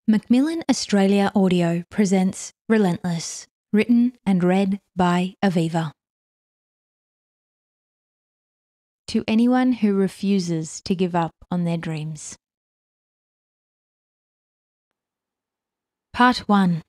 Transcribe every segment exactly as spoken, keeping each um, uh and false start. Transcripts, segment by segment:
Macmillan Australia Audio presents Relentless, written and read by AViVA. To anyone who refuses to give up on their dreams. Part one.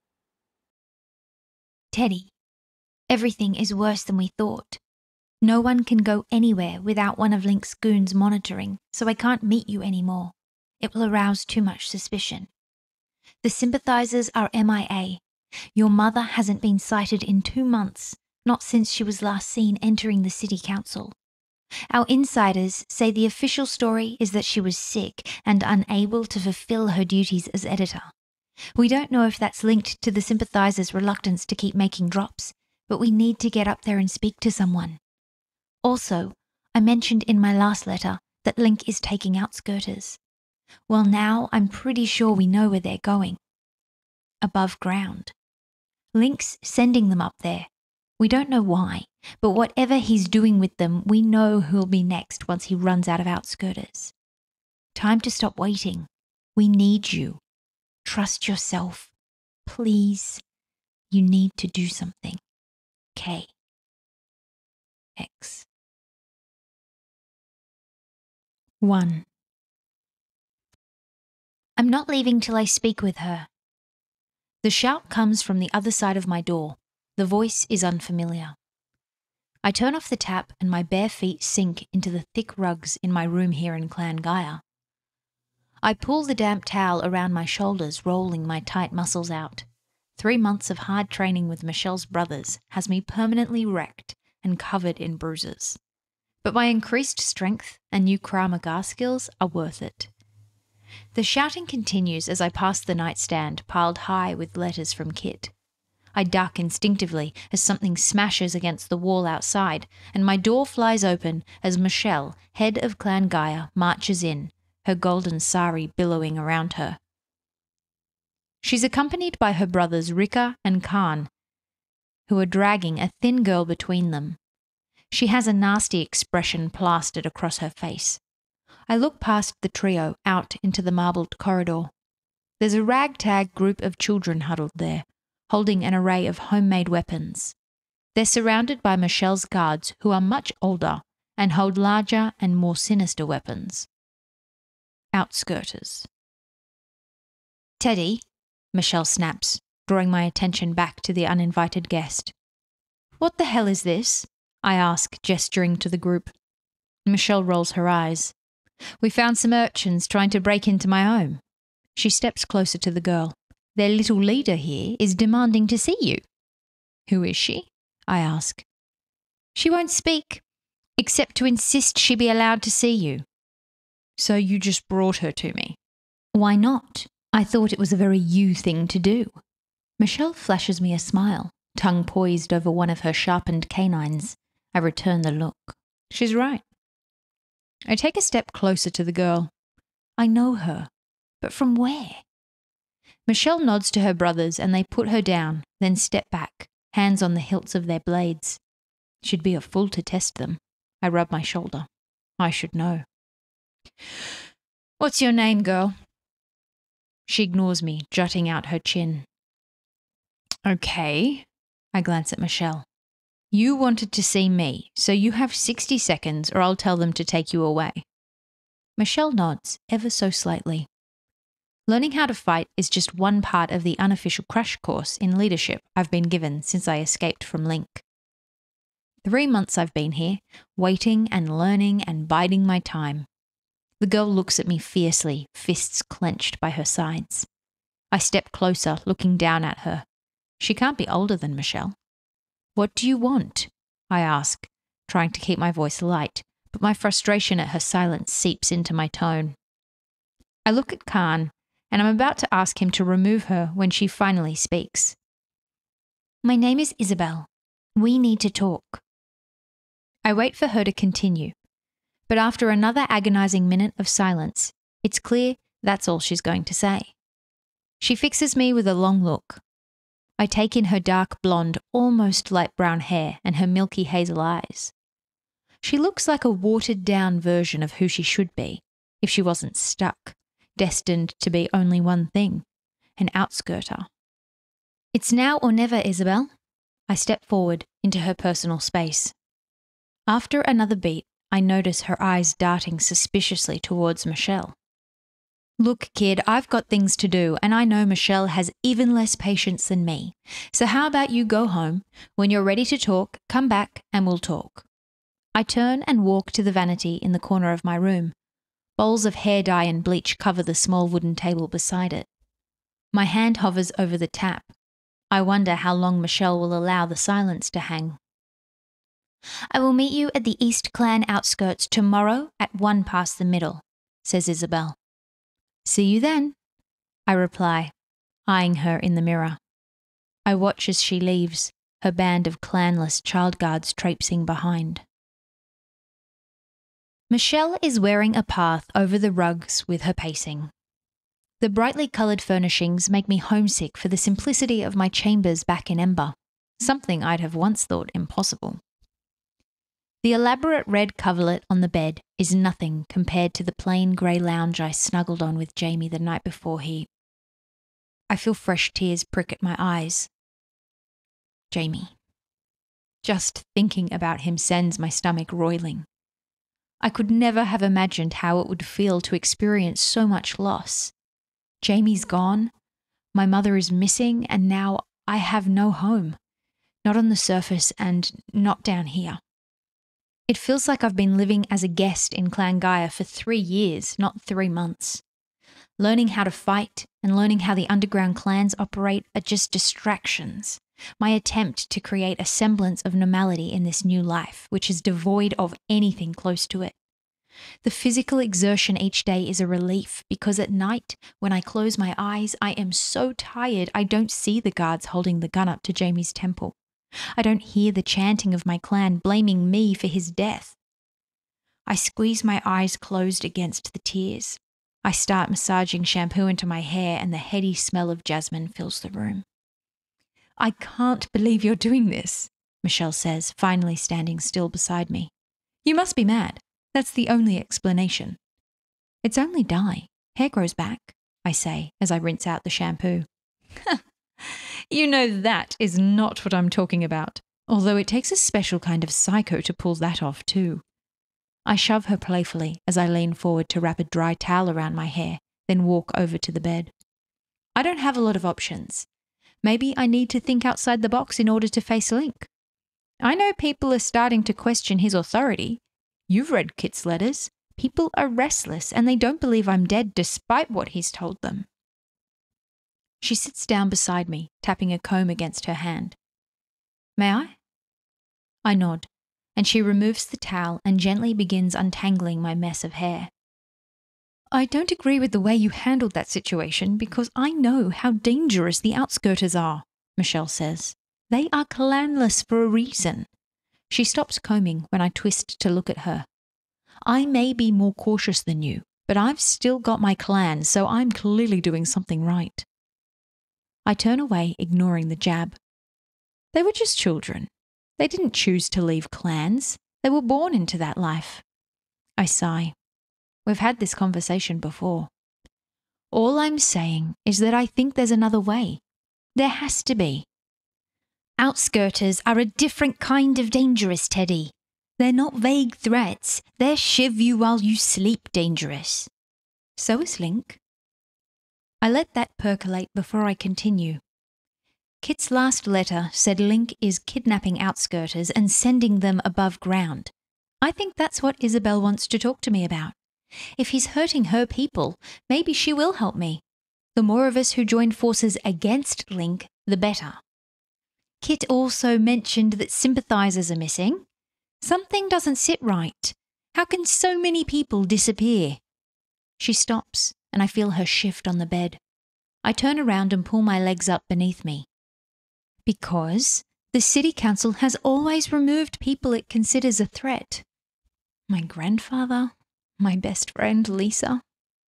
Teddy, everything is worse than we thought. No one can go anywhere without one of Link's goons monitoring, so I can't meet you anymore. It will arouse too much suspicion. The sympathizers are M I A. Your mother hasn't been sighted in two months, not since she was last seen entering the city council. Our insiders say the official story is that she was sick and unable to fulfill her duties as editor. We don't know if that's linked to the sympathizers' reluctance to keep making drops, but we need to get up there and speak to someone. Also, I mentioned in my last letter that Link is taking outskirters. Well, now I'm pretty sure we know where they're going. Above ground. Link's sending them up there. We don't know why, but whatever he's doing with them, we know who'll be next once he runs out of outskirters. Time to stop waiting. We need you. Trust yourself. Please. You need to do something. K. X. one. I'm not leaving till I speak with her. The shout comes from the other side of my door. The voice is unfamiliar. I turn off the tap and my bare feet sink into the thick rugs in my room here in Clan Gaia. I pull the damp towel around my shoulders, rolling my tight muscles out. Three months of hard training with Michelle's brothers has me permanently wrecked and covered in bruises. But my increased strength and new Krav Maga skills are worth it. The shouting continues as I pass the nightstand piled high with letters from Kit. I duck instinctively as something smashes against the wall outside, and my door flies open as Michelle, head of Clan Gaia, marches in, her golden sari billowing around her. She's accompanied by her brothers Rika and Khan, who are dragging a thin girl between them. She has a nasty expression plastered across her face. I look past the trio out into the marbled corridor. There's a ragtag group of children huddled there, holding an array of homemade weapons. They're surrounded by Michelle's guards, who are much older and hold larger and more sinister weapons. Outskirters. Teddy, Michelle snaps, drawing my attention back to the uninvited guest. What the hell is this? I ask, gesturing to the group. Michelle rolls her eyes. We found some urchins trying to break into my home. She steps closer to the girl. Their little leader here is demanding to see you. Who is she? I ask. She won't speak, except to insist she be allowed to see you. So you just brought her to me? Why not? I thought it was a very you thing to do. Michelle flashes me a smile, tongue poised over one of her sharpened canines. I return the look. She's right. I take a step closer to the girl. I know her, but from where? Michelle nods to her brothers and they put her down, then step back, hands on the hilts of their blades. She'd be a fool to test them. I rub my shoulder. I should know. What's your name, girl? She ignores me, jutting out her chin. Okay. I glance at Michelle. You wanted to see me, so you have sixty seconds or I'll tell them to take you away. Michelle nods, ever so slightly. Learning how to fight is just one part of the unofficial crash course in leadership I've been given since I escaped from Link. Three months I've been here, waiting and learning and biding my time. The girl looks at me fiercely, fists clenched by her sides. I step closer, looking down at her. She can't be older than Michelle. What do you want? I ask, trying to keep my voice light, but my frustration at her silence seeps into my tone. I look at Khan, and I'm about to ask him to remove her when she finally speaks. My name is Isabel. We need to talk. I wait for her to continue, but after another agonizing minute of silence, it's clear that's all she's going to say. She fixes me with a long look. I take in her dark blonde, almost light brown hair and her milky hazel eyes. She looks like a watered-down version of who she should be, if she wasn't stuck, destined to be only one thing, an outskirter. It's now or never, Isabel. I step forward into her personal space. After another beat, I notice her eyes darting suspiciously towards Michelle. Look, kid, I've got things to do, and I know Michelle has even less patience than me. So how about you go home? When you're ready to talk, come back and we'll talk. I turn and walk to the vanity in the corner of my room. Bowls of hair dye and bleach cover the small wooden table beside it. My hand hovers over the tap. I wonder how long Michelle will allow the silence to hang. I will meet you at the East Clan outskirts tomorrow at one past the middle, says Isabel. See you then, I reply, eyeing her in the mirror. I watch as she leaves, her band of clanless child guards traipsing behind. Michelle is wearing a path over the rugs with her pacing. The brightly coloured furnishings make me homesick for the simplicity of my chambers back in Ember, something I'd have once thought impossible. The elaborate red coverlet on the bed is nothing compared to the plain grey lounge I snuggled on with Jamie the night before he... I feel fresh tears prick at my eyes. Jamie. Just thinking about him sends my stomach roiling. I could never have imagined how it would feel to experience so much loss. Jamie's gone, my mother is missing, and now I have no home. Not on the surface and not down here. It feels like I've been living as a guest in Clan Gaia for three years, not three months. Learning how to fight and learning how the underground clans operate are just distractions. My attempt to create a semblance of normality in this new life, which is devoid of anything close to it. The physical exertion each day is a relief because at night, when I close my eyes, I am so tired I don't see the guards holding the gun up to Jamie's temple. I don't hear the chanting of my clan blaming me for his death. I squeeze my eyes closed against the tears. I start massaging shampoo into my hair and the heady smell of jasmine fills the room. I can't believe you're doing this, Michelle says, finally standing still beside me. You must be mad. That's the only explanation. It's only dye. Hair grows back, I say as I rinse out the shampoo. You know that is not what I'm talking about, although it takes a special kind of psycho to pull that off too. I shove her playfully as I lean forward to wrap a dry towel around my hair, then walk over to the bed. I don't have a lot of options. Maybe I need to think outside the box in order to face Link. I know people are starting to question his authority. You've read Kit's letters. People are restless and they don't believe I'm dead despite what he's told them. She sits down beside me, tapping a comb against her hand. May I? I nod, and she removes the towel and gently begins untangling my mess of hair. I don't agree with the way you handled that situation because I know how dangerous the outskirters are, Michelle says. They are clanless for a reason. She stops combing when I twist to look at her. I may be more cautious than you, but I've still got my clan, so I'm clearly doing something right. I turn away, ignoring the jab. They were just children. They didn't choose to leave clans. They were born into that life. I sigh. We've had this conversation before. All I'm saying is that I think there's another way. There has to be. Outskirters are a different kind of dangerous, Teddy. They're not vague threats. They're shiv you while you sleep dangerous. So is Link. I let that percolate before I continue. Kit's last letter said Link is kidnapping outskirters and sending them above ground. I think that's what Isabel wants to talk to me about. If he's hurting her people, maybe she will help me. The more of us who join forces against Link, the better. Kit also mentioned that sympathizers are missing. Something doesn't sit right. How can so many people disappear? She stops, and I feel her shift on the bed. I turn around and pull my legs up beneath me. Because the city council has always removed people it considers a threat. My grandfather, my best friend Lisa.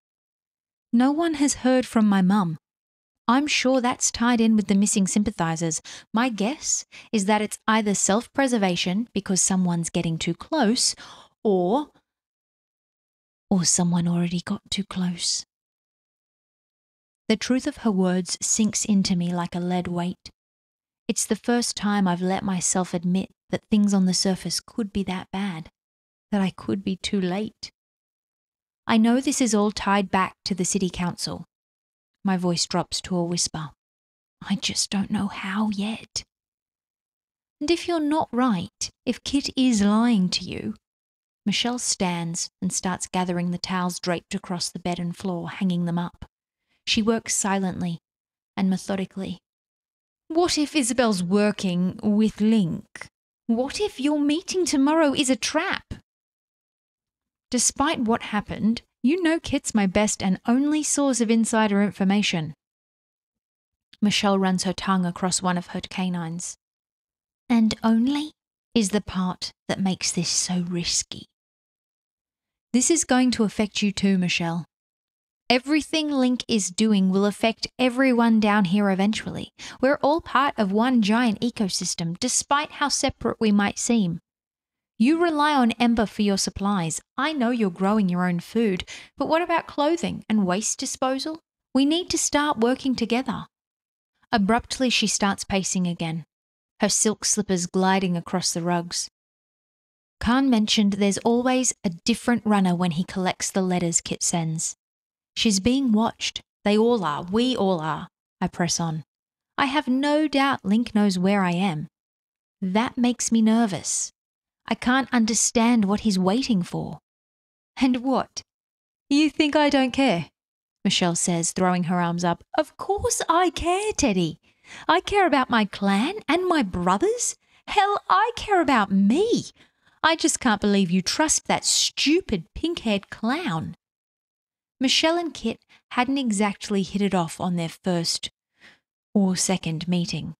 No one has heard from my mum. I'm sure that's tied in with the missing sympathizers. My guess is that it's either self-preservation because someone's getting too close, or, or someone already got too close. The truth of her words sinks into me like a lead weight. It's the first time I've let myself admit that things on the surface could be that bad, that I could be too late. I know this is all tied back to the city council. My voice drops to a whisper. I just don't know how yet. And if you're not right, if Kit is lying to you, Michelle stands and starts gathering the towels draped across the bed and floor, hanging them up. She works silently and methodically. What if Isabel's working with Link? What if your meeting tomorrow is a trap? Despite what happened, you know Kit's my best and only source of insider information. Michelle runs her tongue across one of her canines. And only is the part that makes this so risky. This is going to affect you too, Michelle. Everything Link is doing will affect everyone down here eventually. We're all part of one giant ecosystem, despite how separate we might seem. You rely on Ember for your supplies. I know you're growing your own food, but what about clothing and waste disposal? We need to start working together. Abruptly, she starts pacing again, her silk slippers gliding across the rugs. Khan mentioned there's always a different runner when he collects the letters Kit sends. She's being watched. They all are. We all are. I press on. I have no doubt Link knows where I am. That makes me nervous. I can't understand what he's waiting for. And what? You think I don't care? Michelle says, throwing her arms up. Of course I care, Teddy. I care about my clan and my brothers. Hell, I care about me. I just can't believe you trust that stupid pink-haired clown. Michelle and Kit hadn't exactly hit it off on their first or second meeting.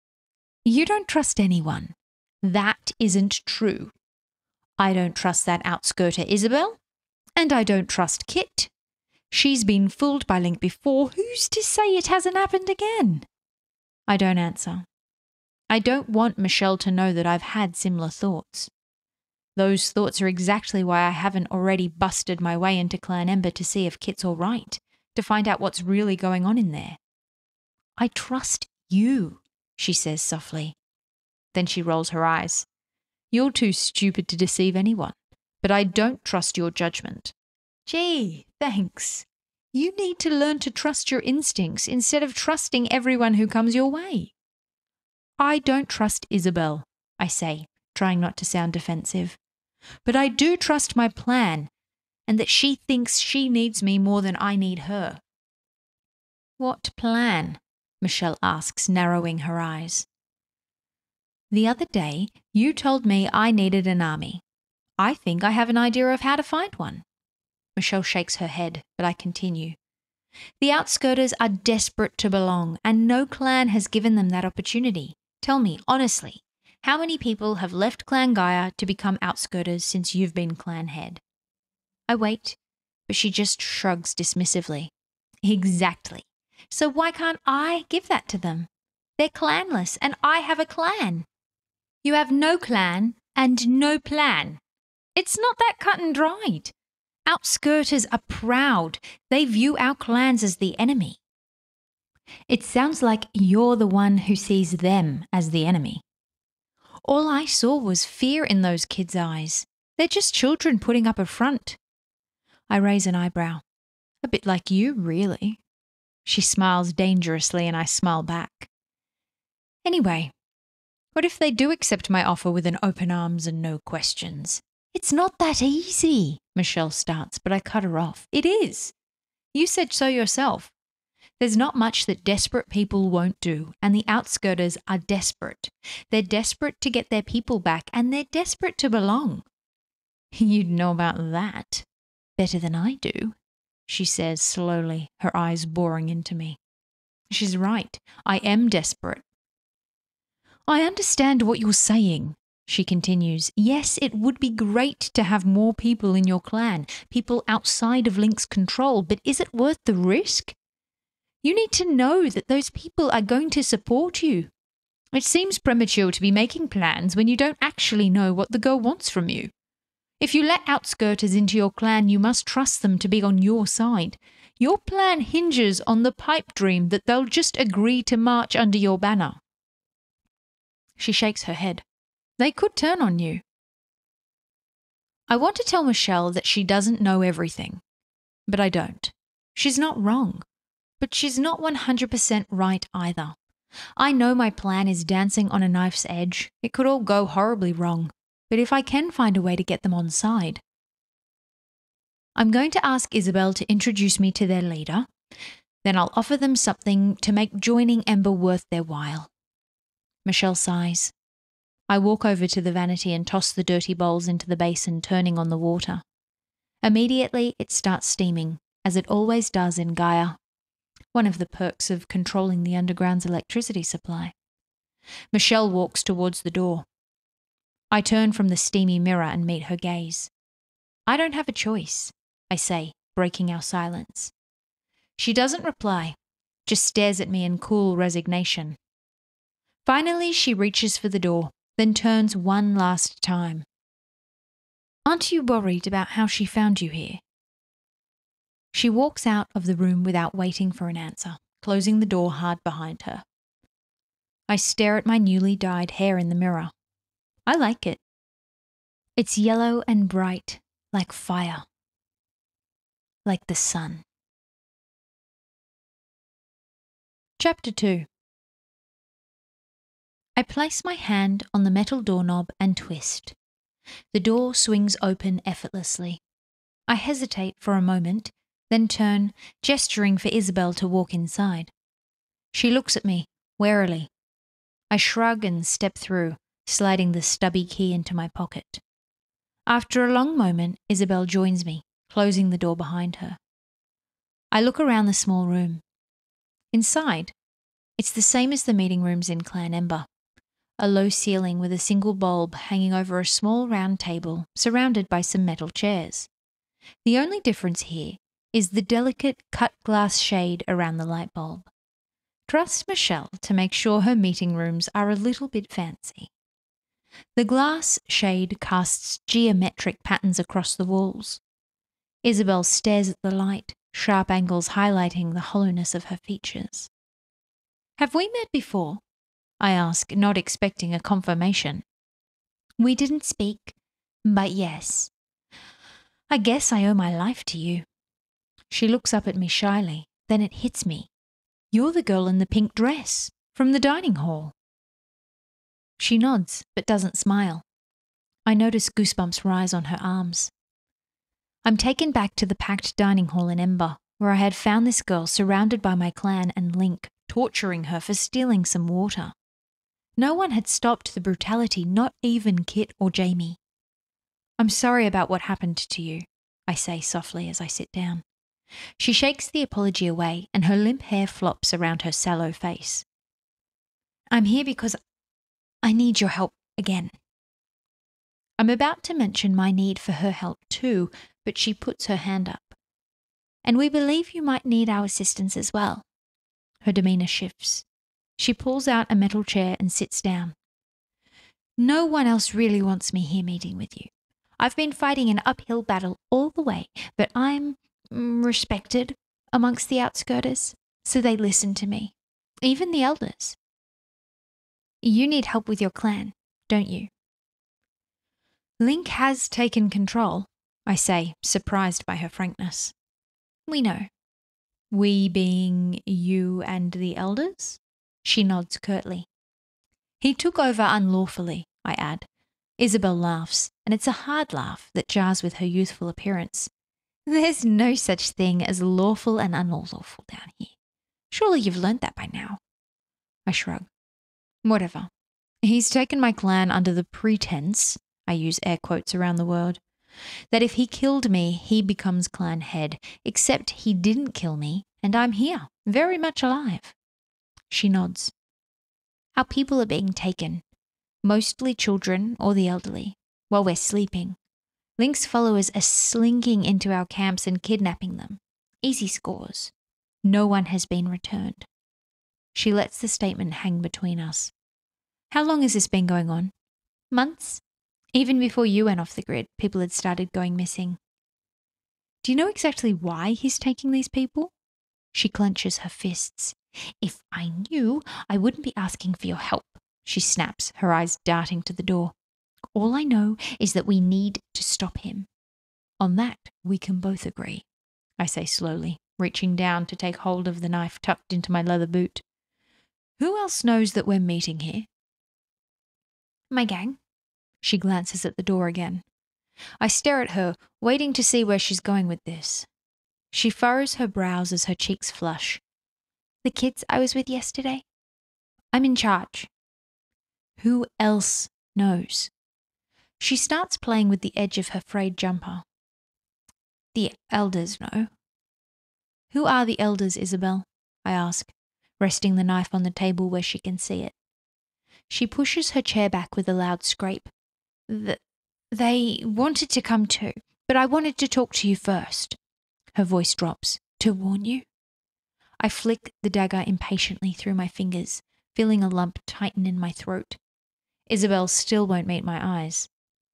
You don't trust anyone. That isn't true. I don't trust that outskirter Isabel, and I don't trust Kit. She's been fooled by Link before. Who's to say it hasn't happened again? I don't answer. I don't want Michelle to know that I've had similar thoughts. Those thoughts are exactly why I haven't already busted my way into Clan Ember to see if Kit's all right, to find out what's really going on in there. I trust you, she says softly. Then she rolls her eyes. You're too stupid to deceive anyone, but I don't trust your judgment. Gee, thanks. You need to learn to trust your instincts instead of trusting everyone who comes your way. I don't trust Isabel, I say, trying not to sound defensive. But I do trust my plan, and that she thinks she needs me more than I need her. What plan? Michelle asks, narrowing her eyes. The other day, you told me I needed an army. I think I have an idea of how to find one. Michelle shakes her head, but I continue. The outskirters are desperate to belong, and no clan has given them that opportunity. Tell me, honestly, how many people have left Clan Gaia to become outskirters since you've been clan head? I wait, but she just shrugs dismissively. Exactly. So why can't I give that to them? They're clanless, and I have a clan. You have no clan and no plan. It's not that cut and dried. Outskirters are proud. They view our clans as the enemy. It sounds like you're the one who sees them as the enemy. All I saw was fear in those kids' eyes. They're just children putting up a front. I raise an eyebrow. A bit like you, really. She smiles dangerously and I smile back. Anyway, what if they do accept my offer with an open arms and no questions? It's not that easy, Michelle starts, but I cut her off. It is. You said so yourself. There's not much that desperate people won't do, and the outskirters are desperate. They're desperate to get their people back, and they're desperate to belong. You'd know about that better than I do, she says slowly, her eyes boring into me. She's right. I am desperate. I understand what you're saying, she continues. Yes, it would be great to have more people in your clan, people outside of Link's control, but is it worth the risk? You need to know that those people are going to support you. It seems premature to be making plans when you don't actually know what the girl wants from you. If you let outskirters into your clan, you must trust them to be on your side. Your plan hinges on the pipe dream that they'll just agree to march under your banner. She shakes her head. They could turn on you. I want to tell Michelle that she doesn't know everything, but I don't. She's not wrong, but she's not one hundred percent right either. I know my plan is dancing on a knife's edge. It could all go horribly wrong, but if I can find a way to get them on side. I'm going to ask Isabel to introduce me to their leader, then I'll offer them something to make joining Ember worth their while. Michelle sighs. I walk over to the vanity and toss the dirty bowls into the basin, turning on the water. Immediately, it starts steaming, as it always does in Gaia, one of the perks of controlling the underground's electricity supply. Michelle walks towards the door. I turn from the steamy mirror and meet her gaze. I don't have a choice, I say, breaking our silence. She doesn't reply, just stares at me in cool resignation. Finally, she reaches for the door, then turns one last time. Aren't you worried about how she found you here? She walks out of the room without waiting for an answer, closing the door hard behind her. I stare at my newly dyed hair in the mirror. I like it. It's yellow and bright, like fire. Like the sun. Chapter two. I place my hand on the metal doorknob and twist. The door swings open effortlessly. I hesitate for a moment, then turn, gesturing for Isabel to walk inside. She looks at me, warily. I shrug and step through, sliding the stubby key into my pocket. After a long moment, Isabel joins me, closing the door behind her. I look around the small room. Inside, it's the same as the meeting rooms in Clan Ember. A low ceiling with a single bulb hanging over a small round table surrounded by some metal chairs. The only difference here is the delicate cut glass shade around the light bulb. Trust Michelle to make sure her meeting rooms are a little bit fancy. The glass shade casts geometric patterns across the walls. Isabel stares at the light, sharp angles highlighting the hollowness of her features. Have we met before? I ask, not expecting a confirmation. We didn't speak, but yes. I guess I owe my life to you. She looks up at me shyly, then it hits me. You're the girl in the pink dress, from the dining hall. She nods, but doesn't smile. I notice goosebumps rise on her arms. I'm taken back to the packed dining hall in Ember, where I had found this girl surrounded by my clan and Link, torturing her for stealing some water. No one had stopped the brutality, not even Kit or Jamie. I'm sorry about what happened to you, I say softly as I sit down. She shakes the apology away and her limp hair flops around her sallow face. I'm here because I need your help again. I'm about to mention my need for her help too, but she puts her hand up. And we believe you might need our assistance as well. Her demeanour shifts. She pulls out a metal chair and sits down. No one else really wants me here meeting with you. I've been fighting an uphill battle all the way, but I'm mm, respected amongst the outskirters, so they listen to me, even the elders. You need help with your clan, don't you? Link has taken control, I say, surprised by her frankness. We know. We being you and the elders? She nods curtly. He took over unlawfully, I add. Isabel laughs, and it's a hard laugh that jars with her youthful appearance. There's no such thing as lawful and unlawful down here. Surely you've learnt that by now. I shrug. Whatever. He's taken my clan under the pretense, I use air quotes around the word, that if he killed me, he becomes clan head, except he didn't kill me, and I'm here, very much alive. She nods. Our people are being taken, mostly children or the elderly, while we're sleeping. Link's followers are slinking into our camps and kidnapping them. Easy scores. No one has been returned. She lets the statement hang between us. How long has this been going on? Months? Even before you went off the grid, people had started going missing. Do you know exactly why he's taking these people? She clenches her fists. If I knew, I wouldn't be asking for your help, she snaps, her eyes darting to the door. All I know is that we need to stop him. On that, we can both agree, I say slowly, reaching down to take hold of the knife tucked into my leather boot. Who else knows that we're meeting here? My gang. She glances at the door again. I stare at her, waiting to see where she's going with this. She furrows her brows as her cheeks flush. The kids I was with yesterday? I'm in charge. Who else knows? She starts playing with the edge of her frayed jumper. The elders know. Who are the elders, Isabel? I ask, resting the knife on the table where she can see it. She pushes her chair back with a loud scrape. The, they wanted to come too, but I wanted to talk to you first. Her voice drops. To warn you? I flick the dagger impatiently through my fingers, feeling a lump tighten in my throat. Isabel still won't meet my eyes.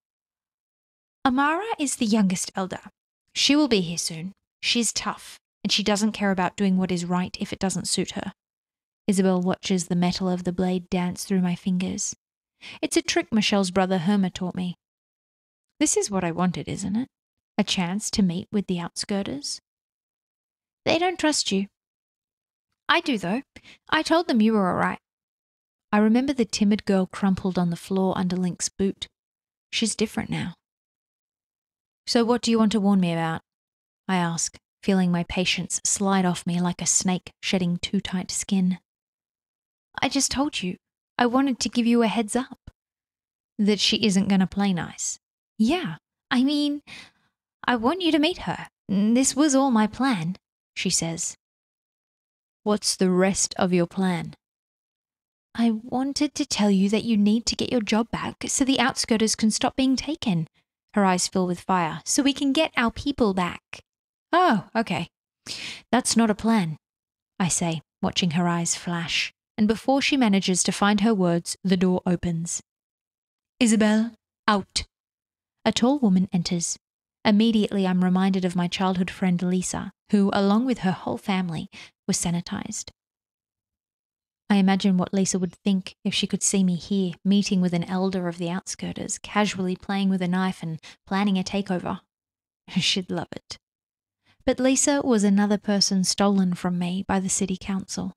Amara is the youngest elder. She will be here soon. She's tough, and she doesn't care about doing what is right if it doesn't suit her. Isabel watches the metal of the blade dance through my fingers. It's a trick Michelle's brother Herma taught me. This is what I wanted, isn't it? A chance to meet with the outskirters? They don't trust you. I do, though. I told them you were all right. I remember the timid girl crumpled on the floor under Link's boot. She's different now. So what do you want to warn me about? I ask, feeling my patience slide off me like a snake shedding too tight skin. I just told you. I wanted to give you a heads up. That she isn't going to play nice. Yeah, I mean, I want you to meet her. This was all my plan, she says. What's the rest of your plan? I wanted to tell you that you need to get your job back so the outskirters can stop being taken. Her eyes fill with fire, so we can get our people back. Oh, okay. That's not a plan, I say, watching her eyes flash. And before she manages to find her words, the door opens. Isabel, out. A tall woman enters. Immediately I'm reminded of my childhood friend Lisa, who, along with her whole family, was sanitized. I imagine what Lisa would think if she could see me here, meeting with an elder of the outskirters, casually playing with a knife and planning a takeover. She'd love it. But Lisa was another person stolen from me by the city council.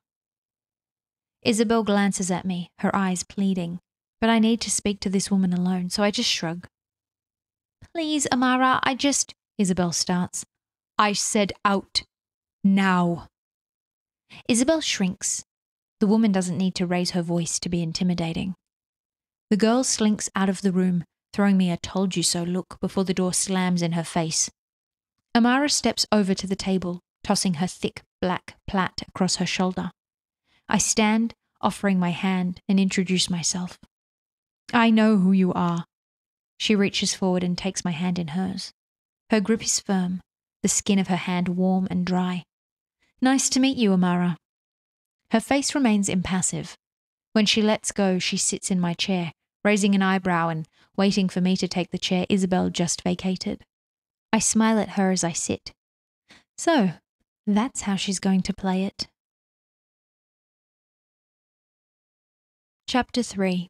Isabel glances at me, her eyes pleading, but I need to speak to this woman alone, so I just shrug. Please, Amara, I just... Isabel starts. I said out. Now. Isabel shrinks. The woman doesn't need to raise her voice to be intimidating. The girl slinks out of the room, throwing me a told-you-so look before the door slams in her face. Amara steps over to the table, tossing her thick black plait across her shoulder. I stand, offering my hand, and introduce myself. I know who you are. She reaches forward and takes my hand in hers. Her grip is firm, the skin of her hand warm and dry. Nice to meet you, Amara. Her face remains impassive. When she lets go, she sits in my chair, raising an eyebrow and waiting for me to take the chair Isabel just vacated. I smile at her as I sit. So, that's how she's going to play it. Chapter three.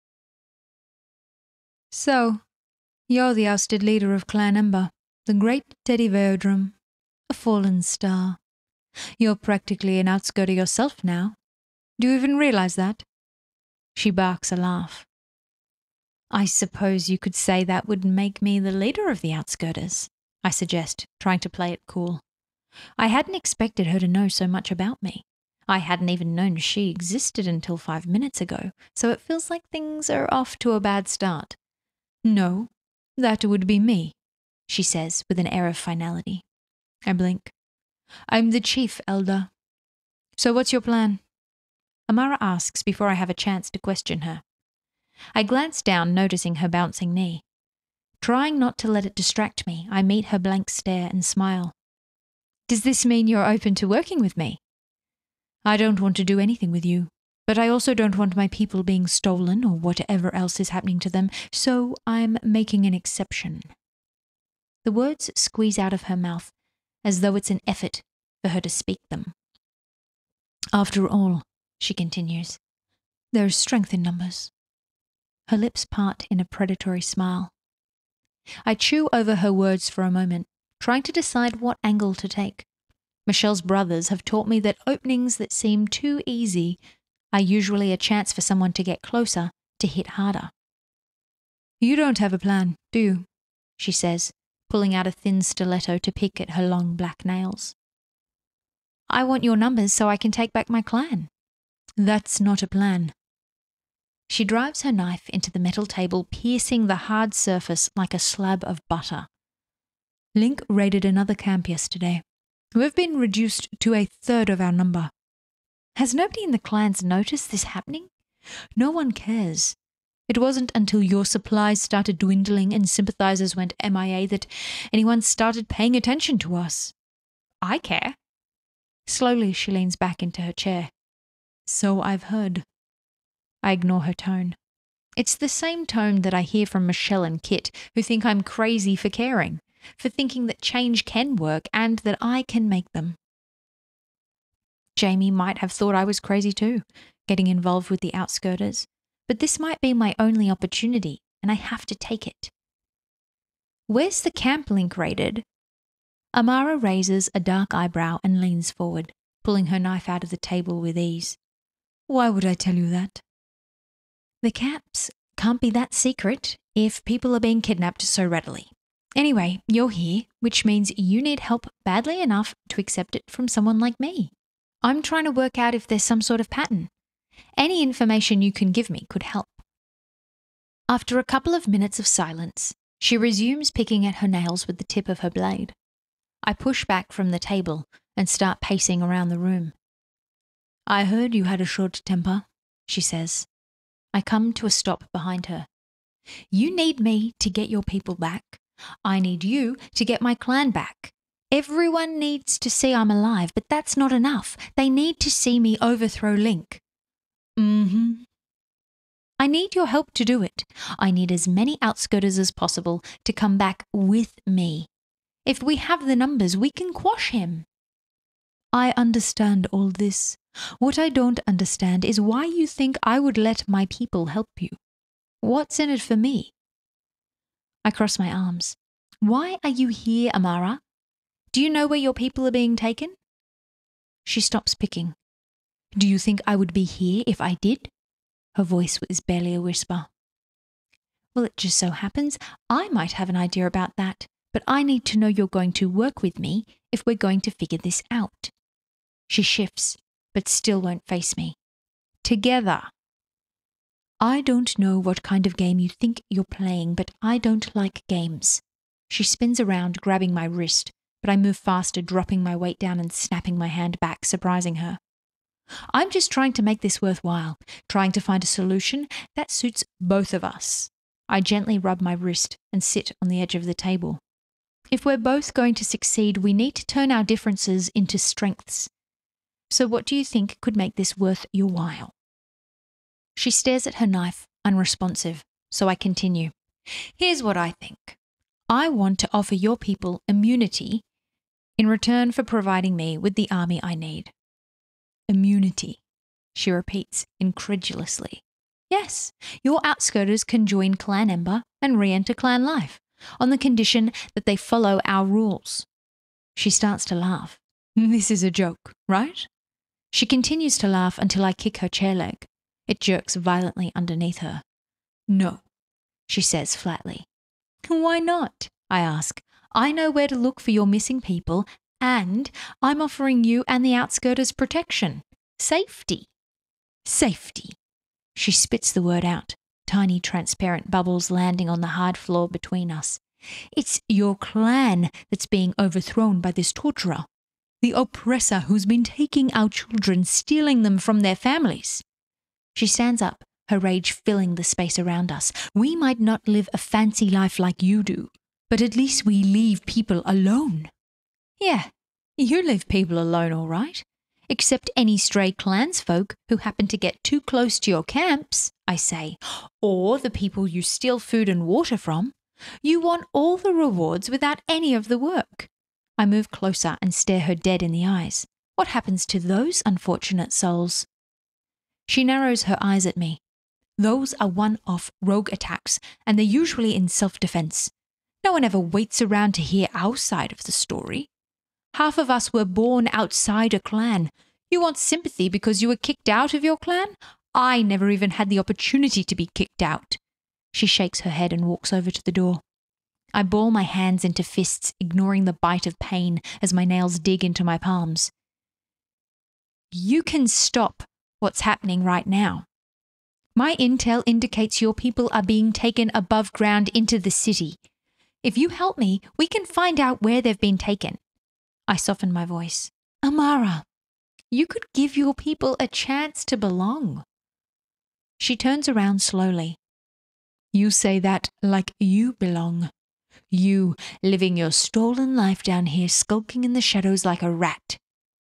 So, you're the ousted leader of Clan Ember, the great Teddy Verdrum, a fallen star. You're practically an outskirter yourself now. Do you even realize that? She barks a laugh. I suppose you could say that would make me the leader of the outskirters, I suggest, trying to play it cool. I hadn't expected her to know so much about me. I hadn't even known she existed until five minutes ago, so it feels like things are off to a bad start. No, that would be me, she says with an air of finality. I blink. I'm the chief, Elder. So what's your plan? Amara asks before I have a chance to question her. I glance down, noticing her bouncing knee. Trying not to let it distract me, I meet her blank stare and smile. Does this mean you're open to working with me? I don't want to do anything with you. But I also don't want my people being stolen or whatever else is happening to them, so I'm making an exception. The words squeeze out of her mouth as though it's an effort for her to speak them. After all, she continues, there is strength in numbers. Her lips part in a predatory smile. I chew over her words for a moment, trying to decide what angle to take. Michelle's brothers have taught me that openings that seem too easy are usually a chance for someone to get closer, to hit harder. You don't have a plan, do you? She says, pulling out a thin stiletto to pick at her long black nails. I want your numbers so I can take back my clan. That's not a plan. She drives her knife into the metal table, piercing the hard surface like a slab of butter. Link raided another camp yesterday. We've been reduced to a third of our number. Has nobody in the clans noticed this happening? No one cares. It wasn't until your supplies started dwindling and sympathizers went M I A that anyone started paying attention to us. I care. Slowly, she leans back into her chair. So I've heard. I ignore her tone. It's the same tone that I hear from Michelle and Kit, who think I'm crazy for caring, for thinking that change can work and that I can make them. Jamie might have thought I was crazy too, getting involved with the outskirters, but this might be my only opportunity, and I have to take it. Where's the camp Link raided? Amara raises a dark eyebrow and leans forward, pulling her knife out of the table with ease. Why would I tell you that? The camps can't be that secret if people are being kidnapped so readily. Anyway, you're here, which means you need help badly enough to accept it from someone like me. I'm trying to work out if there's some sort of pattern. Any information you can give me could help. After a couple of minutes of silence, she resumes picking at her nails with the tip of her blade. I push back from the table and start pacing around the room. I heard you had a short temper, she says. I come to a stop behind her. You need me to get your people back. I need you to get my clan back. Everyone needs to see I'm alive, but that's not enough. They need to see me overthrow Link. Mm-hmm. I need your help to do it. I need as many outskirters as possible to come back with me. If we have the numbers, we can quash him. I understand all this. What I don't understand is why you think I would let my people help you. What's in it for me? I cross my arms. Why are you here, Amara? Do you know where your people are being taken? She stops picking. Do you think I would be here if I did? Her voice is barely a whisper. Well, it just so happens I might have an idea about that, but I need to know you're going to work with me if we're going to figure this out. She shifts, but still won't face me. Together. I don't know what kind of game you think you're playing, but I don't like games. She spins around, grabbing my wrist, but I move faster, dropping my weight down and snapping my hand back, surprising her. I'm just trying to make this worthwhile, trying to find a solution that suits both of us. I gently rub my wrist and sit on the edge of the table. If we're both going to succeed, we need to turn our differences into strengths. So what do you think could make this worth your while? She stares at her knife, unresponsive, so I continue. Here's what I think. I want to offer your people immunity in return for providing me with the army I need. Immunity, she repeats incredulously. Yes, your outskirters can join Clan Ember and re-enter clan life, on the condition that they follow our rules. She starts to laugh. This is a joke, right? She continues to laugh until I kick her chair leg. It jerks violently underneath her. No, she says flatly. Why not? I ask. I know where to look for your missing people, and I'm offering you and the outskirters protection. Safety. Safety. She spits the word out, tiny transparent bubbles landing on the hard floor between us. It's your clan that's being overthrown by this torturer. The oppressor who's been taking our children, stealing them from their families. She stands up, her rage filling the space around us. We might not live a fancy life like you do, but at least we leave people alone. Yeah, you leave people alone, all right. except any stray clansfolk who happen to get too close to your camps, I say, or the people you steal food and water from. You want all the rewards without any of the work. I move closer and stare her dead in the eyes. What happens to those unfortunate souls? She narrows her eyes at me. Those are one-off rogue attacks, and they're usually in self-defense. No one ever waits around to hear our side of the story. Half of us were born outside a clan. You want sympathy because you were kicked out of your clan? I never even had the opportunity to be kicked out. She shakes her head and walks over to the door. I ball my hands into fists, ignoring the bite of pain as my nails dig into my palms. You can stop what's happening right now. My intel indicates your people are being taken above ground into the city. If you help me, we can find out where they've been taken. I soften my voice. Amara, you could give your people a chance to belong. She turns around slowly. You say that like you belong. You living your stolen life down here, skulking in the shadows like a rat.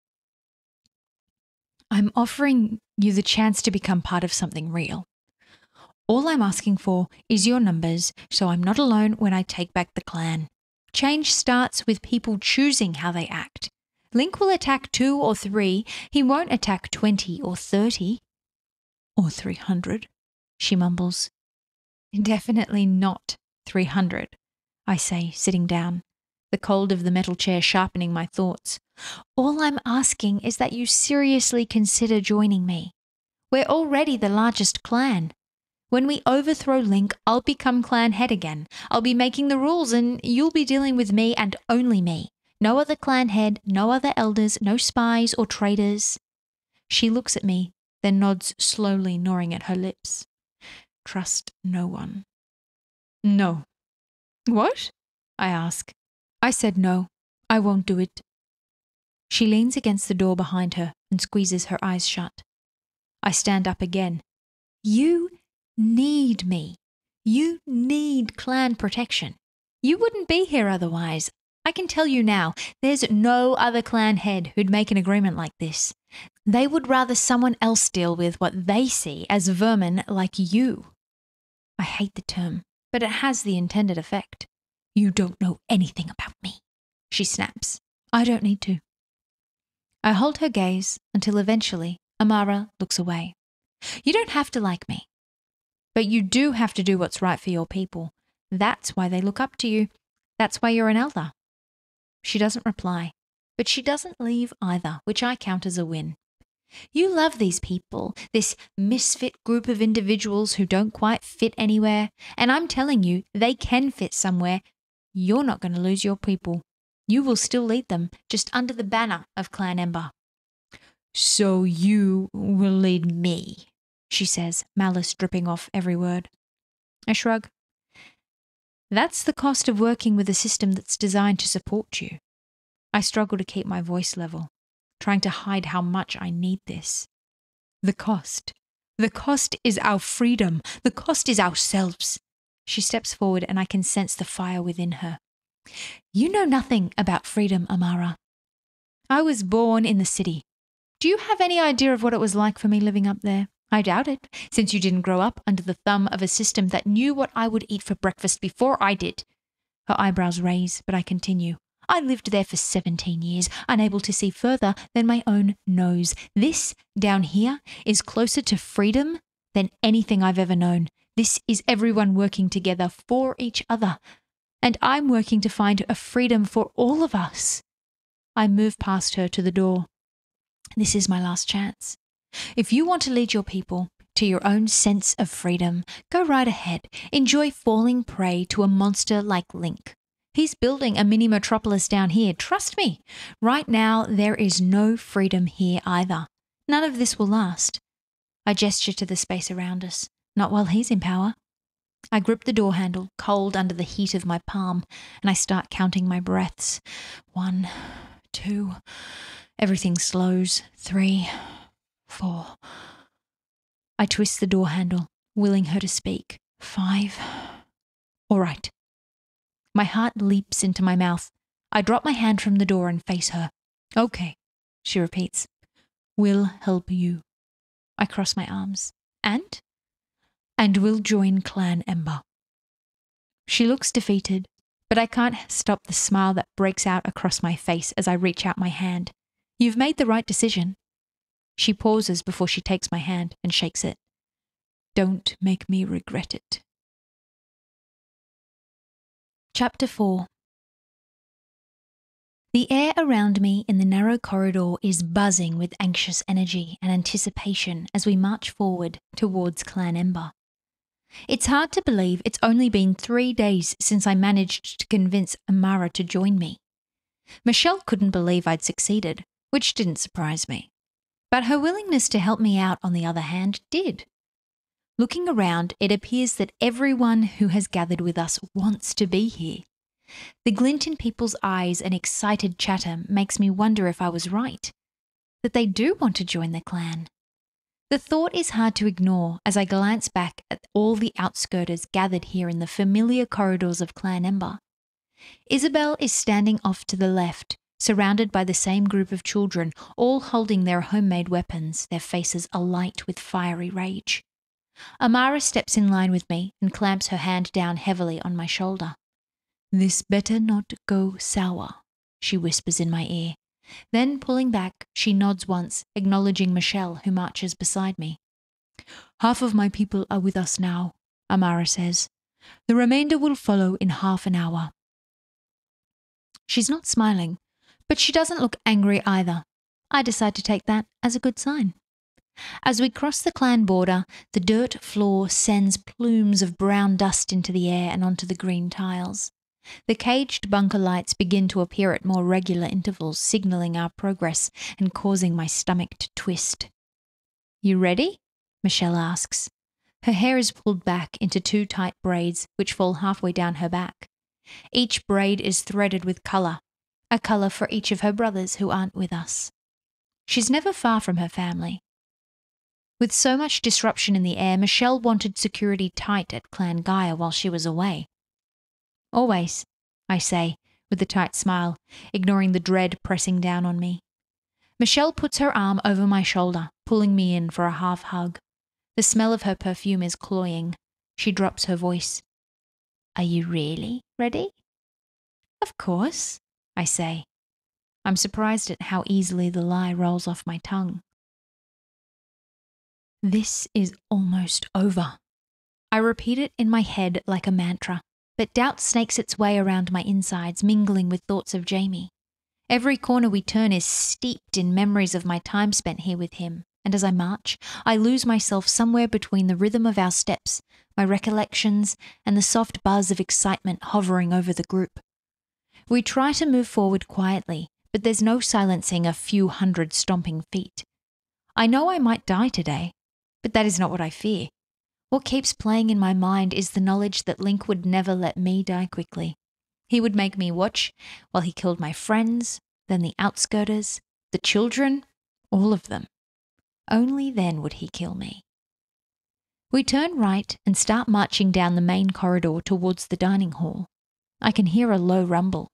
I'm offering you the chance to become part of something real. All I'm asking for is your numbers, so I'm not alone when I take back the clan. Change starts with people choosing how they act. Link will attack two or three. He won't attack twenty or thirty. Or three hundred, she mumbles. Definitely not three hundred, I say, sitting down, the cold of the metal chair sharpening my thoughts. All I'm asking is that you seriously consider joining me. We're already the largest clan. When we overthrow Link, I'll become clan head again. I'll be making the rules and you'll be dealing with me and only me. No other clan head, no other elders, no spies or traitors. She looks at me, then nods slowly, gnawing at her lips. Trust no one. No. What? I ask. I said no. I won't do it. She leans against the door behind her and squeezes her eyes shut. I stand up again. You need me. You need clan protection. You wouldn't be here otherwise. I can tell you now, there's no other clan head who'd make an agreement like this. They would rather someone else deal with what they see as vermin like you. I hate the term, but it has the intended effect. You don't know anything about me, she snaps. I don't need to. I hold her gaze until eventually Amara looks away. You don't have to like me, but you do have to do what's right for your people. That's why they look up to you. That's why you're an elder. She doesn't reply, but she doesn't leave either, which I count as a win. You love these people, this misfit group of individuals who don't quite fit anywhere, and I'm telling you, they can fit somewhere. You're not going to lose your people. You will still lead them, just under the banner of Clan Ember. So you will lead me, she says, malice dripping off every word. I shrug. That's the cost of working with a system that's designed to support you. I struggle to keep my voice level, trying to hide how much I need this. The cost. The cost is our freedom. The cost is ourselves. She steps forward and I can sense the fire within her. You know nothing about freedom, Amara. I was born in the city. Do you have any idea of what it was like for me living up there? I doubt it, since you didn't grow up under the thumb of a system that knew what I would eat for breakfast before I did. Her eyebrows raise, but I continue. I lived there for seventeen years, unable to see further than my own nose. This, down here, is closer to freedom than anything I've ever known. This is everyone working together for each other. And I'm working to find a freedom for all of us. I move past her to the door. This is my last chance. If you want to lead your people to your own sense of freedom, go right ahead. Enjoy falling prey to a monster like Link. He's building a mini metropolis down here. Trust me. Right now, there is no freedom here either. None of this will last. I gesture to the space around us. Not while he's in power. I grip the door handle, cold under the heat of my palm, and I start counting my breaths. One, two, everything slows. Three, four. I twist the door handle, willing her to speak. Five. All right. My heart leaps into my mouth. I drop my hand from the door and face her. Okay, she repeats. will help you. I cross my arms. And? And we'll join Clan Ember. She looks defeated, but I can't stop the smile that breaks out across my face as I reach out my hand. You've made the right decision. She pauses before she takes my hand and shakes it. Don't make me regret it. Chapter four. The air around me in the narrow corridor is buzzing with anxious energy and anticipation as we march forward towards Clan Ember. It's hard to believe it's only been three days since I managed to convince Amara to join me. Michelle couldn't believe I'd succeeded, which didn't surprise me. But her willingness to help me out, on the other hand, did. Looking around, it appears that everyone who has gathered with us wants to be here. The glint in people's eyes and excited chatter makes me wonder if I was right, that they do want to join the clan. The thought is hard to ignore as I glance back at all the outskirters gathered here in the familiar corridors of Clan Ember. Isabel is standing off to the left, surrounded by the same group of children, all holding their homemade weapons, their faces alight with fiery rage. Amara steps in line with me and clamps her hand down heavily on my shoulder. This better not go sour, she whispers in my ear. Then, pulling back, she nods once, acknowledging Michelle, who marches beside me. Half of my people are with us now, Amara says. The remainder will follow in half an hour. She's not smiling, but she doesn't look angry either. I decide to take that as a good sign. As we cross the clan border, the dirt floor sends plumes of brown dust into the air and onto the green tiles. The caged bunker lights begin to appear at more regular intervals, signalling our progress and causing my stomach to twist. You ready? Michelle asks. Her hair is pulled back into two tight braids which fall halfway down her back. Each braid is threaded with colour, a colour for each of her brothers who aren't with us. She's never far from her family. With so much disruption in the air, Michelle wanted security tight at Clan Gaia while she was away. Always, I say, with a tight smile, ignoring the dread pressing down on me. Michelle puts her arm over my shoulder, pulling me in for a half hug. The smell of her perfume is cloying. She drops her voice. Are you really ready? Of course, I say. I'm surprised at how easily the lie rolls off my tongue. This is almost over. I repeat it in my head like a mantra, but doubt snakes its way around my insides, mingling with thoughts of Jamie. Every corner we turn is steeped in memories of my time spent here with him, and as I march, I lose myself somewhere between the rhythm of our steps, my recollections, and the soft buzz of excitement hovering over the group. We try to move forward quietly, but there's no silencing a few hundred stomping feet. I know I might die today, but that is not what I fear. What keeps playing in my mind is the knowledge that Link would never let me die quickly. He would make me watch while he killed my friends, then the outskirters, the children, all of them. Only then would he kill me. We turn right and start marching down the main corridor towards the dining hall. I can hear a low rumble.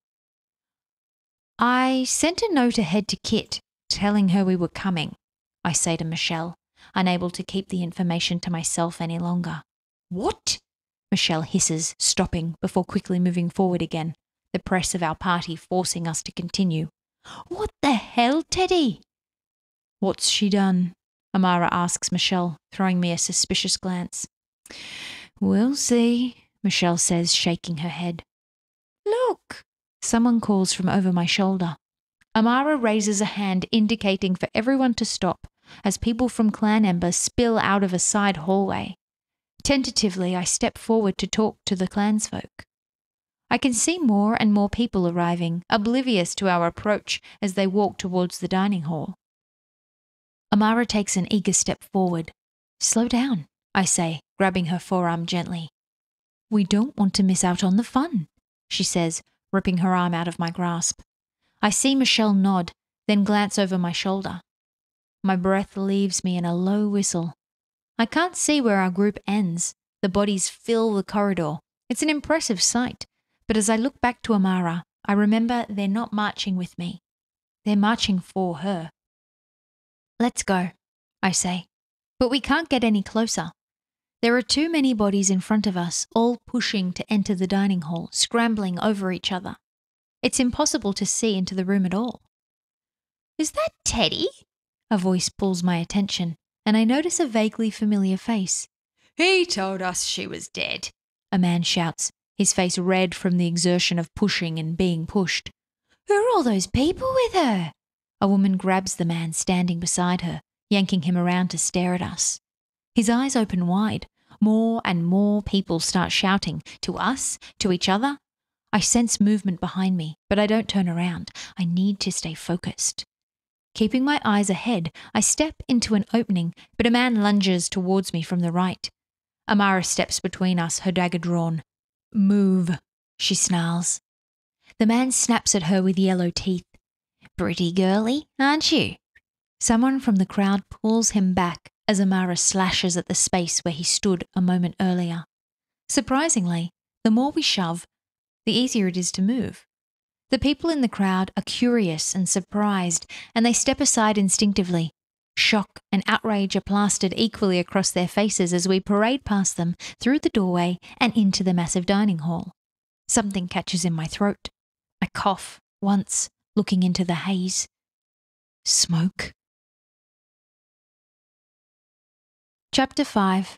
I sent a note ahead to Kit, telling her we were coming, I say to Michelle, unable to keep the information to myself any longer. What? Michelle hisses, stopping before quickly moving forward again, the press of our party forcing us to continue. What the hell, Teddy? What's she done? Amara asks Michelle, throwing me a suspicious glance. We'll see, Michelle says, shaking her head. Look, someone calls from over my shoulder. Amara raises a hand indicating for everyone to stop as people from Clan Ember spill out of a side hallway. Tentatively, I step forward to talk to the clansfolk. I can see more and more people arriving, oblivious to our approach as they walk towards the dining hall. Amara takes an eager step forward. Slow down, I say, grabbing her forearm gently. We don't want to miss out on the fun, she says, ripping her arm out of my grasp. I see Michelle nod, then glance over my shoulder. My breath leaves me in a low whistle. I can't see where our group ends. The bodies fill the corridor. It's an impressive sight, but as I look back to Amara, I remember they're not marching with me. They're marching for her. Let's go, I say. But we can't get any closer. There are too many bodies in front of us, all pushing to enter the dining hall, scrambling over each other. It's impossible to see into the room at all. Is that Teddy? A voice pulls my attention, and I notice a vaguely familiar face. He told us she was dead, a man shouts, his face red from the exertion of pushing and being pushed. Who are all those people with her? A woman grabs the man standing beside her, yanking him around to stare at us. His eyes open wide. More and more people start shouting, to us, to each other. I sense movement behind me, but I don't turn around. I need to stay focused. Keeping my eyes ahead, I step into an opening, but a man lunges towards me from the right. Amara steps between us, her dagger drawn. Move, she snarls. The man snaps at her with yellow teeth. Pretty girly, aren't you? Someone from the crowd pulls him back as Amara slashes at the space where he stood a moment earlier. Surprisingly, the more we shove, the easier it is to move. The people in the crowd are curious and surprised, and they step aside instinctively. Shock and outrage are plastered equally across their faces as we parade past them through the doorway and into the massive dining hall. Something catches in my throat. I cough once, looking into the haze. Smoke. Chapter five.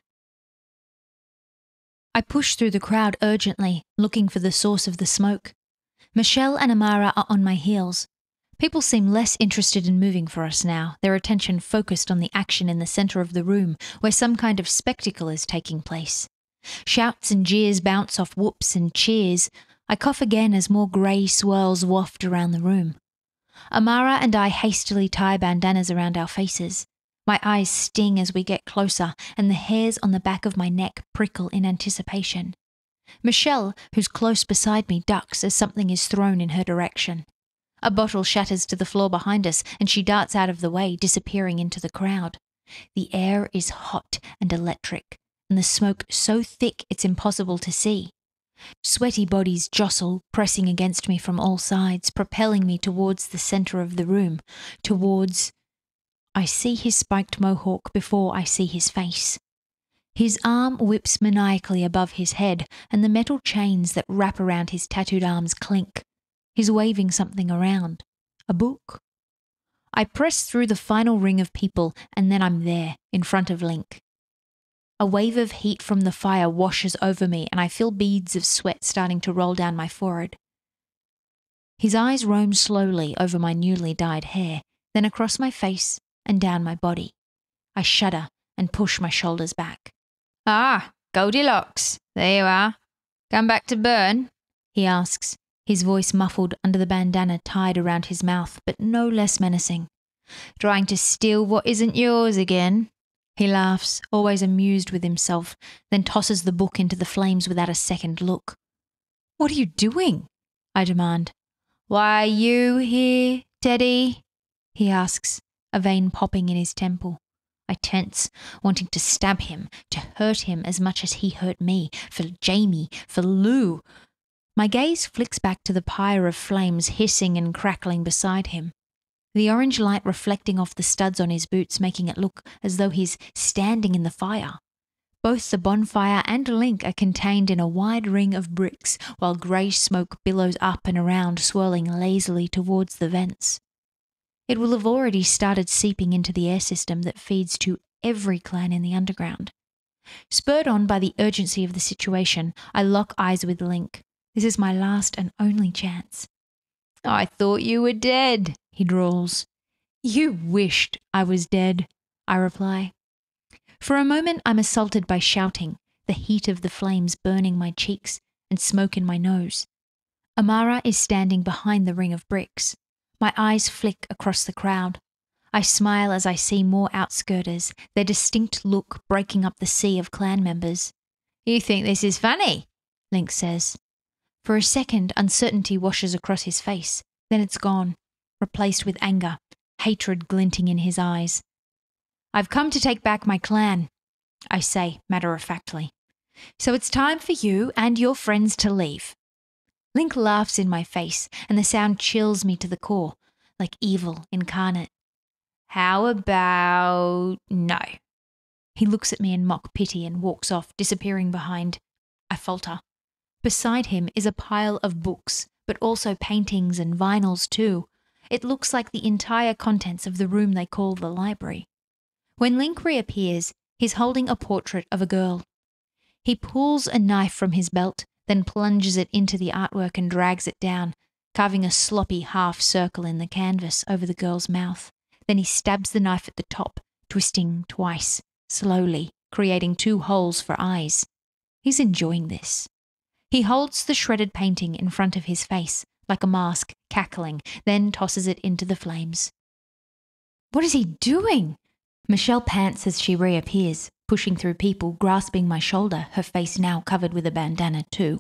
I push through the crowd urgently, looking for the source of the smoke. Michelle and Amara are on my heels. People seem less interested in moving for us now, their attention focused on the action in the centre of the room, where some kind of spectacle is taking place. Shouts and jeers bounce off whoops and cheers. I cough again as more grey swirls waft around the room. Amara and I hastily tie bandanas around our faces. My eyes sting as we get closer, and the hairs on the back of my neck prickle in anticipation. Michelle, who's close beside me, ducks as something is thrown in her direction. A bottle shatters to the floor behind us, and she darts out of the way, disappearing into the crowd. The air is hot and electric, and the smoke so thick it's impossible to see. Sweaty bodies jostle, pressing against me from all sides, propelling me towards the centre of the room, towards... I see his spiked mohawk before I see his face. His arm whips maniacally above his head, and the metal chains that wrap around his tattooed arms clink. He's waving something around. A book? I press through the final ring of people, and then I'm there, in front of Link. A wave of heat from the fire washes over me, and I feel beads of sweat starting to roll down my forehead. His eyes roam slowly over my newly dyed hair, then across my face and down my body. I shudder and push my shoulders back. Ah, Goldilocks, there you are. Come back to burn? He asks, his voice muffled under the bandana tied around his mouth, but no less menacing. Trying to steal what isn't yours again? He laughs, always amused with himself, then tosses the book into the flames without a second look. What are you doing? I demand. Why are you here, Teddy? He asks, a vein popping in his temple. I tense, wanting to stab him, to hurt him as much as he hurt me, for Jamie, for Lou. My gaze flicks back to the pyre of flames hissing and crackling beside him. The orange light reflecting off the studs on his boots, making it look as though he's standing in the fire. Both the bonfire and Link are contained in a wide ring of bricks, while grey smoke billows up and around, swirling lazily towards the vents. It will have already started seeping into the air system that feeds to every clan in the underground. Spurred on by the urgency of the situation, I lock eyes with Link. This is my last and only chance. I thought you were dead, he drawls. You wished I was dead, I reply. For a moment I'm assaulted by shouting, the heat of the flames burning my cheeks and smoke in my nose. Amara is standing behind the ring of bricks. My eyes flick across the crowd. I smile as I see more outskirters, their distinct look breaking up the sea of clan members. You think this is funny? Link says. For a second, uncertainty washes across his face. Then it's gone, replaced with anger, hatred glinting in his eyes. I've come to take back my clan, I say matter-of-factly. So it's time for you and your friends to leave. Link laughs in my face, and the sound chills me to the core, like evil incarnate. How about no? He looks at me in mock pity and walks off, disappearing behind. I falter. Beside him is a pile of books, but also paintings and vinyls too. It looks like the entire contents of the room they call the library. When Link reappears, he's holding a portrait of a girl. He pulls a knife from his belt, then plunges it into the artwork and drags it down, carving a sloppy half circle in the canvas over the girl's mouth. Then he stabs the knife at the top, twisting twice, slowly, creating two holes for eyes. He's enjoying this. He holds the shredded painting in front of his face, like a mask, cackling, then tosses it into the flames. What is he doing? Michelle pants as she reappears, pushing through people, grasping my shoulder, her face now covered with a bandana too.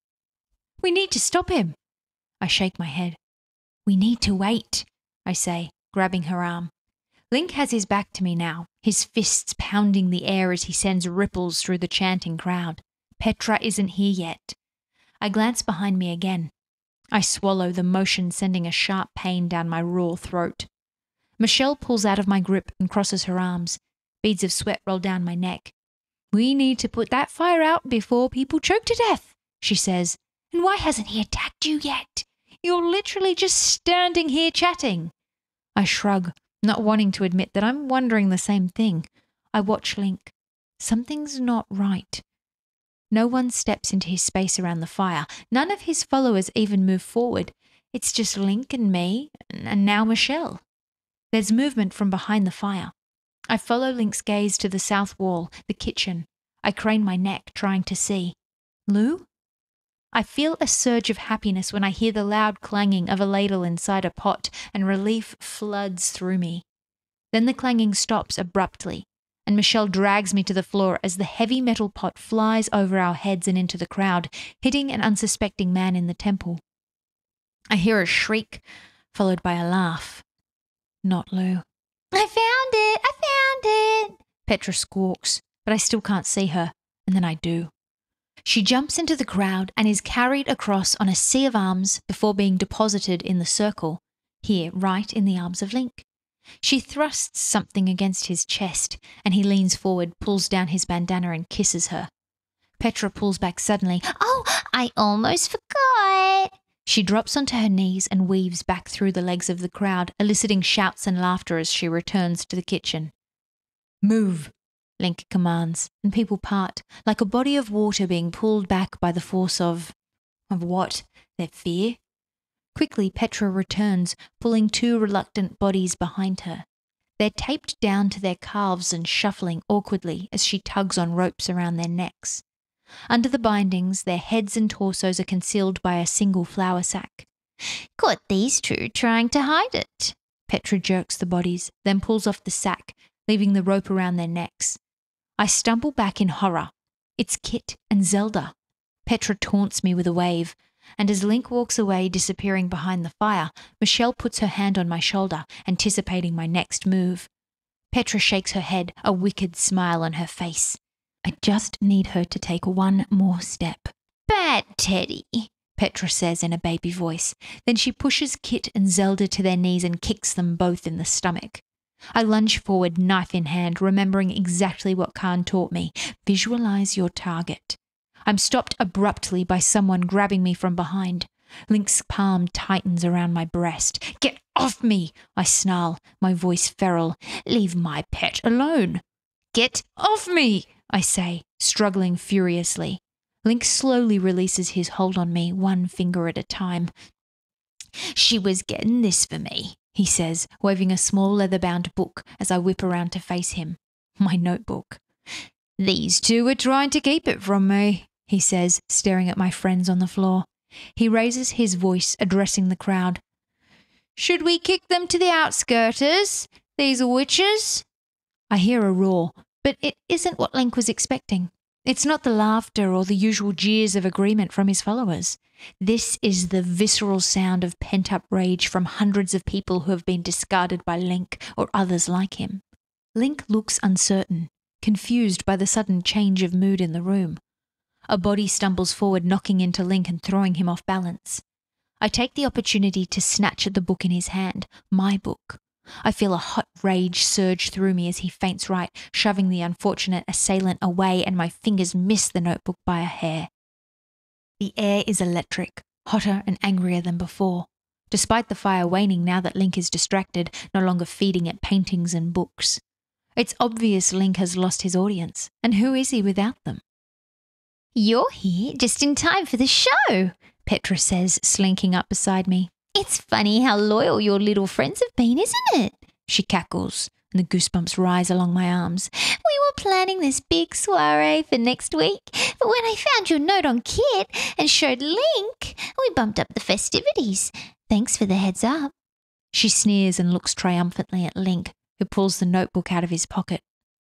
We need to stop him. I shake my head. We need to wait, I say, grabbing her arm. Link has his back to me now, his fists pounding the air as he sends ripples through the chanting crowd. Petra isn't here yet. I glance behind me again. I swallow, the motion sending a sharp pain down my raw throat. Michelle pulls out of my grip and crosses her arms. Beads of sweat roll down my neck. We need to put that fire out before people choke to death, she says. And why hasn't he attacked you yet? You're literally just standing here chatting. I shrug, not wanting to admit that I'm wondering the same thing. I watch Link. Something's not right. No one steps into his space around the fire. None of his followers even move forward. It's just Link and me, and now Michelle. There's movement from behind the fire. I follow Link's gaze to the south wall, the kitchen. I crane my neck, trying to see. Lou? I feel a surge of happiness when I hear the loud clanging of a ladle inside a pot, and relief floods through me. Then the clanging stops abruptly, and Michelle drags me to the floor as the heavy metal pot flies over our heads and into the crowd, hitting an unsuspecting man in the temple. I hear a shriek, followed by a laugh. Not Lou. I found it! I found it! Petra squawks, but I still can't see her, and then I do. She jumps into the crowd and is carried across on a sea of arms before being deposited in the circle, here right in the arms of Link. She thrusts something against his chest, and he leans forward, pulls down his bandana and kisses her. Petra pulls back suddenly. Oh, I almost forgot! She drops onto her knees and weaves back through the legs of the crowd, eliciting shouts and laughter as she returns to the kitchen. Move, Link commands, and people part, like a body of water being pulled back by the force of... of what? Their fear? Quickly, Petra returns, pulling two reluctant bodies behind her. They're taped down to their calves and shuffling awkwardly as she tugs on ropes around their necks. Under the bindings, their heads and torsos are concealed by a single flour sack. Caught these two trying to hide it. Petra jerks the bodies, then pulls off the sack, leaving the rope around their necks. I stumble back in horror. It's Kit and Zelda. Petra taunts me with a wave, and as Link walks away, disappearing behind the fire, Michelle puts her hand on my shoulder, anticipating my next move. Petra shakes her head, a wicked smile on her face. I just need her to take one more step. Bad Teddy, Petra says in a baby voice. Then she pushes Kit and Zelda to their knees and kicks them both in the stomach. I lunge forward, knife in hand, remembering exactly what Khan taught me. Visualize your target. I'm stopped abruptly by someone grabbing me from behind. Link's palm tightens around my breast. Get off me, I snarl, my voice feral. Leave my pet alone. Get off me, I say, struggling furiously. Link slowly releases his hold on me, one finger at a time. She was getting this for me, he says, waving a small leather-bound book as I whip around to face him. My notebook. These two were trying to keep it from me, he says, staring at my friends on the floor. He raises his voice, addressing the crowd. Should we kick them to the outskirters? These witches? I hear a roar, but it isn't what Link was expecting. It's not the laughter or the usual jeers of agreement from his followers. This is the visceral sound of pent-up rage from hundreds of people who have been discarded by Link or others like him. Link looks uncertain, confused by the sudden change of mood in the room. A body stumbles forward, knocking into Link and throwing him off balance. I take the opportunity to snatch at the book in his hand, my book. I feel a hot rage surge through me as he feints right, shoving the unfortunate assailant away, and my fingers miss the notebook by a hair. The air is electric, hotter and angrier than before, despite the fire waning now that Link is distracted, no longer feeding it paintings and books. It's obvious Link has lost his audience, and who is he without them? "You're here just in time for the show," Petra says, slinking up beside me. "It's funny how loyal your little friends have been, isn't it?" She cackles, and the goosebumps rise along my arms. "We were planning this big soiree for next week, but when I found your note on Kit and showed Link, we bumped up the festivities. Thanks for the heads up." She sneers and looks triumphantly at Link, who pulls the notebook out of his pocket.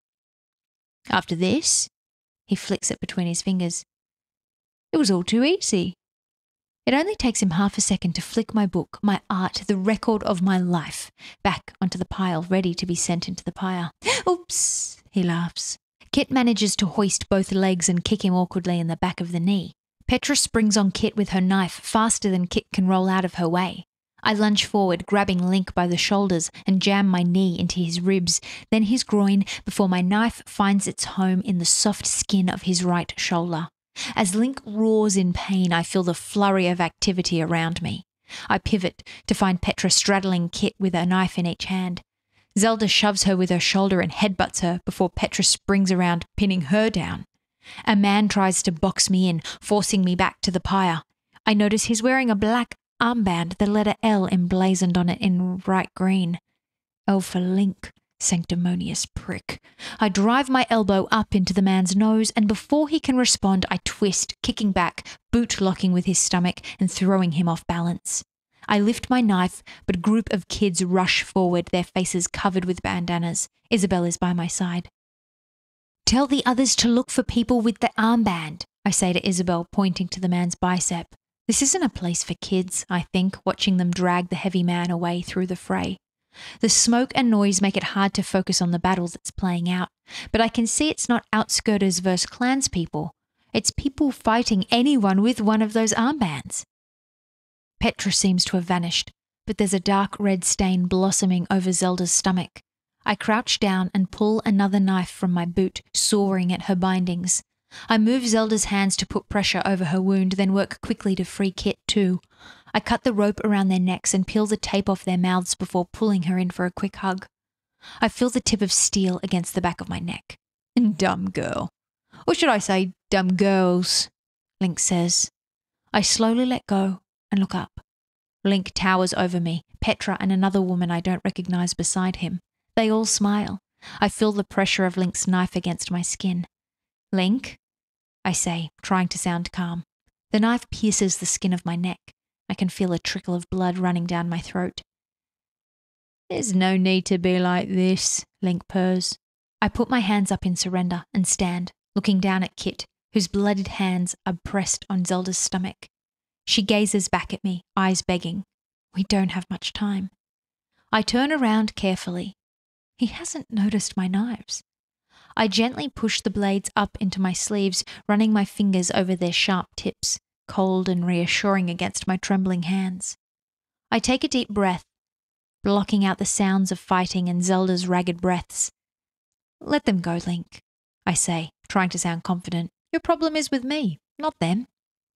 "After this," he flicks it between his fingers, "it was all too easy." It only takes him half a second to flick my book, my art, the record of my life, back onto the pile, ready to be sent into the pyre. "Oops," he laughs. Kit manages to hoist both legs and kick him awkwardly in the back of the knee. Petra springs on Kit with her knife faster than Kit can roll out of her way. I lunge forward, grabbing Link by the shoulders, and jam my knee into his ribs, then his groin, before my knife finds its home in the soft skin of his right shoulder. As Link roars in pain, I feel the flurry of activity around me. I pivot to find Petra straddling Kit with a knife in each hand. Zelda shoves her with her shoulder and headbutts her before Petra springs around, pinning her down. A man tries to box me in, forcing me back to the pyre. I notice he's wearing a black armband, the letter L emblazoned on it in bright green. L for Link. Sanctimonious prick. I drive my elbow up into the man's nose, and before he can respond, I twist, kicking back, boot-locking with his stomach and throwing him off balance. I lift my knife, but a group of kids rush forward, their faces covered with bandanas. Isabel is by my side. "Tell the others to look for people with the armband," I say to Isabel, pointing to the man's bicep. This isn't a place for kids, I think, watching them drag the heavy man away through the fray. The smoke and noise make it hard to focus on the battle that's playing out, but I can see it's not outskirters versus clanspeople. It's people fighting anyone with one of those armbands. Petra seems to have vanished, but there's a dark red stain blossoming over Zelda's stomach. I crouch down and pull another knife from my boot, sawing at her bindings. I move Zelda's hands to put pressure over her wound, then work quickly to free Kit too. I cut the rope around their necks and peel the tape off their mouths before pulling her in for a quick hug. I feel the tip of steel against the back of my neck. "Dumb girl. Or should I say, dumb girls," Link says. I slowly let go and look up. Link towers over me, Petra and another woman I don't recognize beside him. They all smile. I feel the pressure of Link's knife against my skin. "Link," I say, trying to sound calm. The knife pierces the skin of my neck. I can feel a trickle of blood running down my throat. "There's no need to be like this," Link purrs. I put my hands up in surrender and stand, looking down at Kit, whose bloodied hands are pressed on Zelda's stomach. She gazes back at me, eyes begging. We don't have much time. I turn around carefully. He hasn't noticed my knives. I gently push the blades up into my sleeves, running my fingers over their sharp tips, cold and reassuring against my trembling hands. I take a deep breath, blocking out the sounds of fighting and Zelda's ragged breaths. "Let them go, Link," I say, trying to sound confident. "Your problem is with me, not them."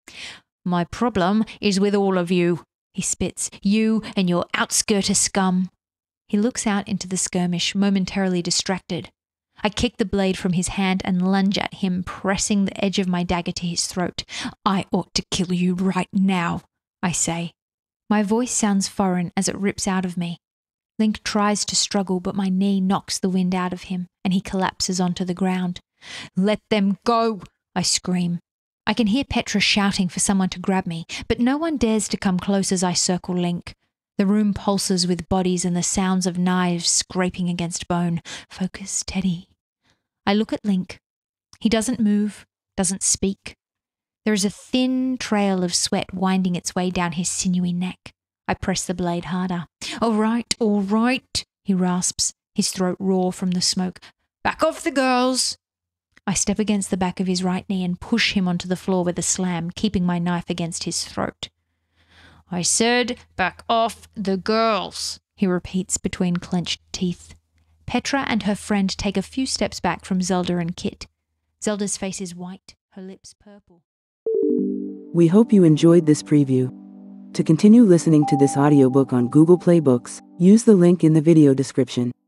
"My problem is with all of you," he spits. "You and your outskirter scum." He looks out into the skirmish, momentarily distracted. I kick the blade from his hand and lunge at him, pressing the edge of my dagger to his throat. "I ought to kill you right now," I say. My voice sounds foreign as it rips out of me. Link tries to struggle, but my knee knocks the wind out of him, and he collapses onto the ground. "Let them go," I scream. I can hear Petra shouting for someone to grab me, but no one dares to come close as I circle Link. The room pulses with bodies and the sounds of knives scraping against bone. Focus, Teddy. I look at Link. He doesn't move, doesn't speak. There is a thin trail of sweat winding its way down his sinewy neck. I press the blade harder. "All right, all right," he rasps, his throat raw from the smoke. "Back off the girls." I step against the back of his right knee and push him onto the floor with a slam, keeping my knife against his throat. "I said back off the girls," he repeats between clenched teeth. Petra and her friend take a few steps back from Zelda and Kit. Zelda's face is white, her lips purple. We hope you enjoyed this preview. To continue listening to this audiobook on Google Play Books, use the link in the video description.